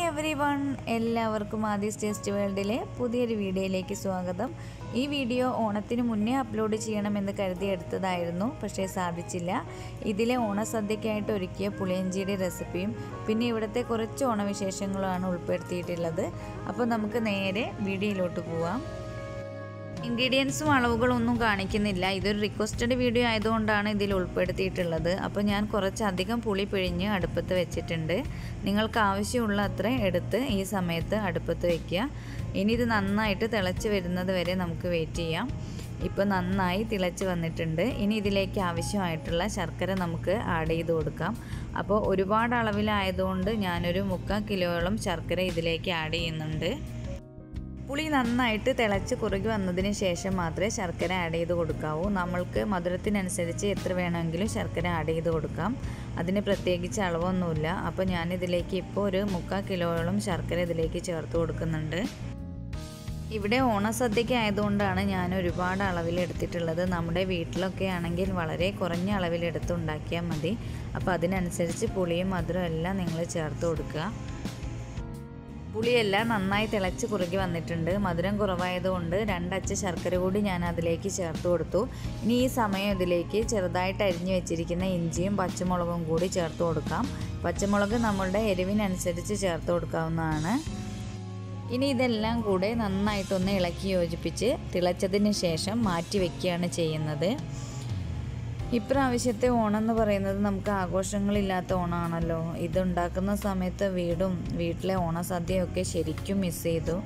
everyone, എല്ലാവർക്കും ആദിസ് taste വേൾഡിലെ പുതിയൊരു വീഡിയോയിലേക്ക് സ്വാഗതം. ഈ വീഡിയോ ഓണത്തിന് മുന്നേ അപ്ലോഡ് ചെയ്യണമെന്ന് കരുതി എടുത്തതായിരുന്നു, പക്ഷേ സാധിച്ചില്ല. ഇതിലെ ഓണസദ്യക്കായിട്ട് ഒരുക്കിയ പുളിയിഞ്ചിയുടെ റെസിപ്പിയും പിന്നെ ഇവിടുത്തെ കുറച്ച് ഓണവിശേഷങ്ങളുമാണ് ഉൾപ്പെടുത്തിയിട്ടുള്ളത്. അപ്പോൾ നമുക്ക് നേരെ വീഡിയോയിലോട്ട് പോവാം. ഇൻഗ്രീഡിയൻസും അളവുകളൊന്നും കാണിക്കുന്നില്ല. ഇതൊരു റിക്വസ്റ്റഡ് വീഡിയോ ആയതുകൊണ്ടാണ് ഇതിൽ ഉൾപ്പെടുത്തിയിട്ടുള്ളത്. അപ്പോൾ ഞാൻ കുറച്ചധികം പുളി പിഴിഞ്ഞ് അടുപ്പത്ത് വെച്ചിട്ടുണ്ട്. നിങ്ങൾക്ക് ആവശ്യമുള്ള അത്ര എടുത്ത് ഈ സമയത്ത് അടുപ്പത്ത് വയ്ക്കുക. ഇനി ഇത് നന്നായിട്ട് തിളച്ച് വരുന്നത് വരെ നമുക്ക് വെയിറ്റ് ചെയ്യാം. ഇപ്പോൾ നന്നായി തിളച്ച് വന്നിട്ടുണ്ട്. ഇനി ഇതിലേക്ക് ആവശ്യമായിട്ടുള്ള ശർക്കര നമുക്ക് ആഡ് ചെയ്ത് കൊടുക്കാം. അപ്പോൾ ഒരുപാട് അളവിലായതുകൊണ്ട് ഞാനൊരു 3/4 കിലോയോളം ശർക്കര ഇതിലേക്ക് ആഡ് ചെയ്യുന്നുണ്ട്. പുളി നന്നായിട്ട് തിളച്ച് കുറുകി വന്നതിന് ശേഷം മാത്രമേ ശർക്കര ആഡ് ചെയ്ത് കൊടുക്കാവൂ. നമ്മൾക്ക് മധുരത്തിനനുസരിച്ച് എത്ര വേണമെങ്കിലും ശർക്കര ആഡ് ചെയ്ത് കൊടുക്കാം. അതിന് പ്രത്യേകിച്ച് അളവൊന്നുമില്ല. അപ്പോൾ ഞാനിതിലേക്ക് ഇപ്പോൾ ഒരു 3/4 കിലോയോളം ശർക്കര ഇതിലേക്ക് ചേർത്ത് കൊടുക്കുന്നുണ്ട്. ഇവിടെ ഓണസദ്യയ്ക്ക് ആയതുകൊണ്ടാണ് ഞാൻ ഒരുപാട് അളവിലെടുത്തിട്ടുള്ളത്. നമ്മുടെ വീട്ടിലൊക്കെ ആണെങ്കിൽ വളരെ കുറഞ്ഞ അളവിലെടുത്ത് ഉണ്ടാക്കിയാൽ മതി. അപ്പോൾ അതിനനുസരിച്ച് പുളിയും മധുരവും എല്ലാം നിങ്ങൾ ചേർത്ത് കൊടുക്കുക. പുളിയെല്ലാം നന്നായി തിളച്ച് കുറുകി വന്നിട്ടുണ്ട്. മധുരം കുറവായതുകൊണ്ട് 2 അച്ച് ശർക്കര കൂടി ഞാൻ അതിലേക്ക് ചേർത്ത് കൊടുത്തു. ഇനി ഈ സമയം ഇതിലേക്ക് ചെറുതായിട്ട് അരിഞ്ഞു വെച്ചിരിക്കുന്ന ഇഞ്ചിയും പച്ചമുളകും കൂടി ചേർത്ത് കൊടുക്കാം. പച്ചമുളക് നമ്മളുടെ എരിവിനനുസരിച്ച് ചേർത്ത് കൊടുക്കാവുന്നതാണ്. ഇനി ഇതെല്ലാം കൂടെ നന്നായിട്ടൊന്ന് ഇളക്കി യോജിപ്പിച്ച് തിളച്ചതിന് ശേഷം മാറ്റി വയ്ക്കുകയാണ് ചെയ്യുന്നത്. ഇപ്രാവശ്യത്തെ ഓണം എന്ന് പറയുന്നത് നമുക്ക് ആഘോഷങ്ങളില്ലാത്ത ഓണമാണല്ലോ. ഇതുണ്ടാക്കുന്ന സമയത്ത് വീട്ടിലെ ഓണസദ്യയൊക്കെ ശരിക്കും മിസ് ചെയ്തു.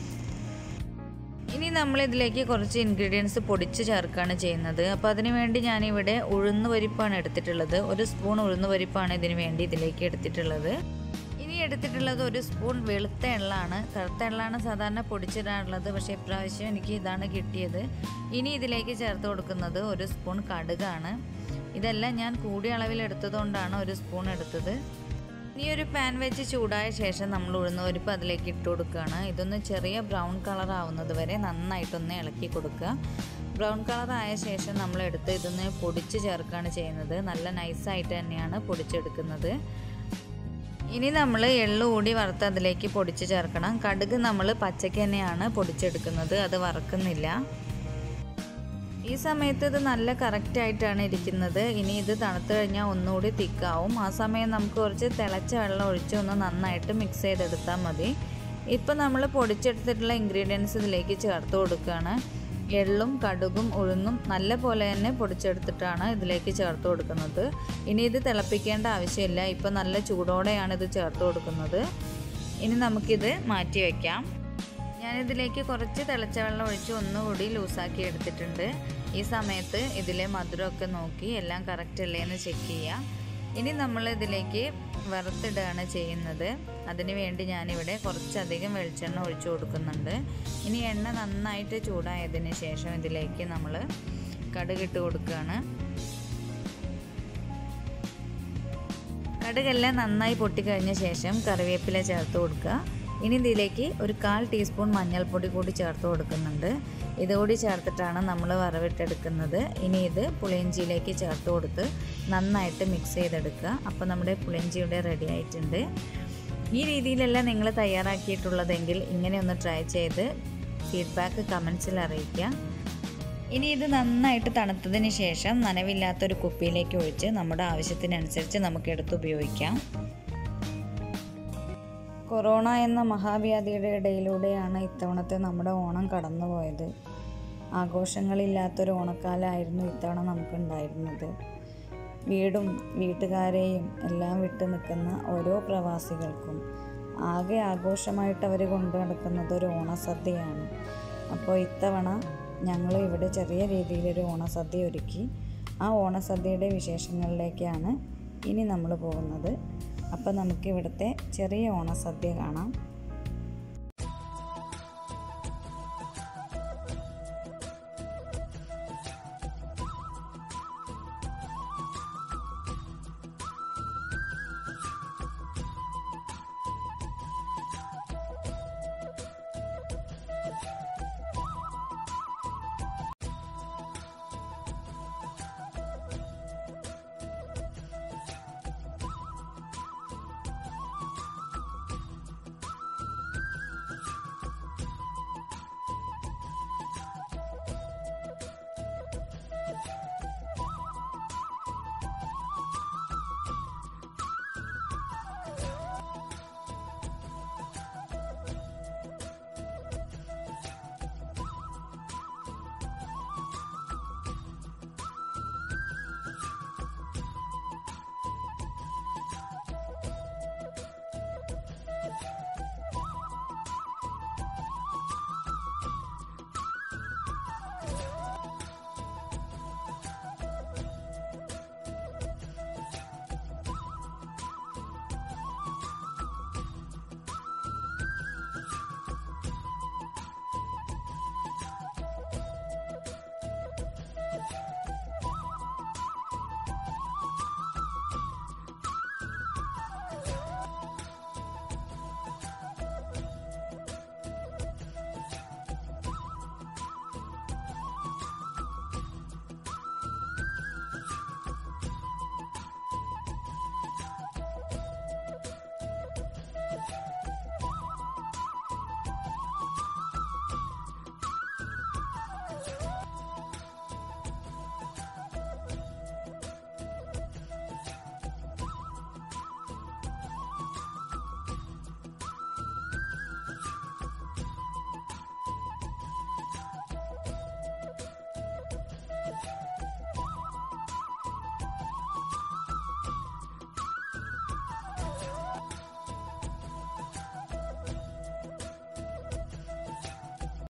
ഇനി നമ്മളിതിലേക്ക് കുറച്ച് ഇൻഗ്രീഡിയൻസ് പൊടിച്ച് ചേർക്കുകയാണ് ചെയ്യുന്നത്. അപ്പോൾ അതിന് വേണ്ടി ഞാനിവിടെ ഉഴുന്ന് പരിപ്പാണ് എടുത്തിട്ടുള്ളത്. 1 സ്പൂൺ ഉഴുന്ന് പരിപ്പാണ് ഇതിന് വേണ്ടി ഇതിലേക്ക് എടുത്തിട്ടുള്ളത്. എടുത്തിട്ടുള്ളത് 1 സ്പൂൺ വെളുത്ത എള്ളാണ്. കറുത്ത എള്ളാണ് സാധാരണ പൊടിച്ചിടാറുള്ളത്, പക്ഷേ ഇപ്രാവശ്യം എനിക്ക് ഇതാണ് കിട്ടിയത്. ഇനി ഇതിലേക്ക് ചേർത്ത് കൊടുക്കുന്നത് 1 സ്പൂൺ കടുകാണ്. ഇതെല്ലാം ഞാൻ കൂടിയ അളവിൽ എടുത്തതുകൊണ്ടാണ് 1 സ്പൂൺ എടുത്തത്. ഇനി ഒരു പാൻ വെച്ച് ചൂടായ ശേഷം നമ്മൾ ഉഴുന്ന് പരിപ്പ് അതിലേക്ക് ഇട്ട് കൊടുക്കുകയാണ്. ഇതൊന്ന് ചെറിയ ബ്രൗൺ കളർ ആവുന്നത് വരെ നന്നായിട്ടൊന്ന് ഇളക്കി കൊടുക്കുക. ബ്രൗൺ കളർ ആയ ശേഷം നമ്മളെടുത്ത് ഇതൊന്ന് പൊടിച്ച് ചേർക്കുകയാണ് ചെയ്യുന്നത്. നല്ല നൈസായിട്ട് തന്നെയാണ് പൊടിച്ചെടുക്കുന്നത്. ഇനി നമ്മൾ എള്ള് കൂടി വറുത്ത് അതിലേക്ക് പൊടിച്ച് ചേർക്കണം. കടുക് നമ്മൾ പച്ചയ്ക്ക് തന്നെയാണ് പൊടിച്ചെടുക്കുന്നത്, അത് വറക്കുന്നില്ല. ഈ സമയത്ത് ഇത് നല്ല കറക്റ്റായിട്ടാണ് ഇരിക്കുന്നത്. ഇനി ഇത് തണുത്ത് കഴിഞ്ഞാൽ ഒന്നുകൂടി തിക്കാവും. ആ സമയം നമുക്ക് കുറച്ച് തിളച്ച വെള്ളം ഒഴിച്ച് ഒന്ന് നന്നായിട്ട് മിക്സ് ചെയ്തെടുത്താൽ മതി. ഇപ്പോൾ നമ്മൾ പൊടിച്ചെടുത്തിട്ടുള്ള ഇൻഗ്രീഡിയൻസ് ഇതിലേക്ക് ചേർത്ത് കൊടുക്കുകയാണ്. എള്ളും കടുകും ഉഴുന്നും നല്ല പോലെ തന്നെ പൊടിച്ചെടുത്തിട്ടാണ് ഇതിലേക്ക് ചേർത്ത് കൊടുക്കുന്നത്. ഇനി ഇത് തിളപ്പിക്കേണ്ട ആവശ്യമില്ല. ഇപ്പോൾ നല്ല ചൂടോടെയാണ് ഇത് ചേർത്ത് കൊടുക്കുന്നത്. ഇനി നമുക്കിത് മാറ്റി വയ്ക്കാം. ഞാനിതിലേക്ക് കുറച്ച് തിളച്ച വെള്ളം ഒഴിച്ച് ഒന്നുകൂടി ലൂസാക്കി എടുത്തിട്ടുണ്ട്. ഈ സമയത്ത് ഇതിലെ മധുരമൊക്കെ നോക്കി എല്ലാം കറക്റ്റ് അല്ലേ എന്ന് ചെക്ക് ചെയ്യുക. ഇനി നമ്മൾ ഇതിലേക്ക് വറുത്തിടുകയാണ് ചെയ്യുന്നത്. അതിന് വേണ്ടി ഞാനിവിടെ കുറച്ചധികം വെളിച്ചെണ്ണ ഒഴിച്ചു കൊടുക്കുന്നുണ്ട്. ഇനി എണ്ണ നന്നായിട്ട് ചൂടായതിന് ശേഷം ഇതിലേക്ക് നമ്മൾ കടുകിട്ട് കൊടുക്കുകയാണ്. കടുകെല്ലാം നന്നായി പൊട്ടിക്കഴിഞ്ഞ ശേഷം കറിവേപ്പില ചേർത്ത് കൊടുക്കുക. ഇനി ഇതിലേക്ക് ഒരു 1/4 ടീസ്പൂൺ മഞ്ഞൾപ്പൊടി കൂടി ചേർത്ത് കൊടുക്കുന്നുണ്ട്. ഇതുകൂടി ചേർത്തിട്ടാണ് നമ്മൾ വറവിട്ടെടുക്കുന്നത്. ഇനി ഇത് പുളിയിഞ്ചിയിലേക്ക് ചേർത്ത് കൊടുത്ത് നന്നായിട്ട് മിക്സ് ചെയ്തെടുക്കുക. അപ്പോൾ നമ്മുടെ പുളിയിഞ്ചിയുടെ റെഡി ആയിട്ടുണ്ട്. ഈ രീതിയിലല്ല നിങ്ങൾ തയ്യാറാക്കിയിട്ടുള്ളതെങ്കിൽ ഇങ്ങനെ ഒന്ന് ട്രൈ ചെയ്ത് ഫീഡ്ബാക്ക് കമൻസിൽ അറിയിക്കുക. ഇനി ഇത് നന്നായിട്ട് തണുത്തതിന് ശേഷം നനവില്ലാത്തൊരു കുപ്പിയിലേക്ക് ഒഴിച്ച് നമ്മുടെ ആവശ്യത്തിനനുസരിച്ച് നമുക്ക് എടുത്ത് ഉപയോഗിക്കാം. കൊറോണ എന്ന മഹാവ്യാധിയുടെ ഇടയിലൂടെയാണ് ഇത്തവണത്തെ നമ്മുടെ ഓണം കടന്നുപോയത്. ആഘോഷങ്ങളില്ലാത്തൊരു ഓണക്കാലമായിരുന്നു ഇത്തവണ നമുക്കുണ്ടായിരുന്നത്. വീടും വീട്ടുകാരെയും എല്ലാം വിട്ടു നിൽക്കുന്ന ഓരോ പ്രവാസികൾക്കും ആകെ ആഘോഷമായിട്ട് അവർ കൊണ്ടു നടക്കുന്നത് ഒരു ഓണസദ്യയാണ്. അപ്പോൾ ഇത്തവണ ഞങ്ങൾ ഇവിടെ ചെറിയ രീതിയിലൊരു ഓണസദ്യ ഒരുക്കി. ആ ഓണസദ്യയുടെ വിശേഷങ്ങളിലേക്കാണ് ഇനി നമ്മൾ പോകുന്നത്. അപ്പോൾ നമുക്കിവിടുത്തെ ചെറിയ ഓണസദ്യ കാണാം.